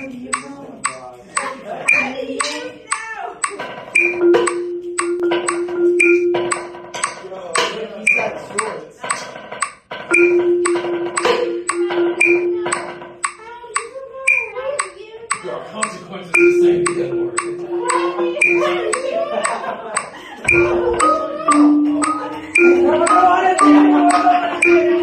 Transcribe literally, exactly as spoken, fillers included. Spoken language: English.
There are consequences to saying the N word. I don't want to do it.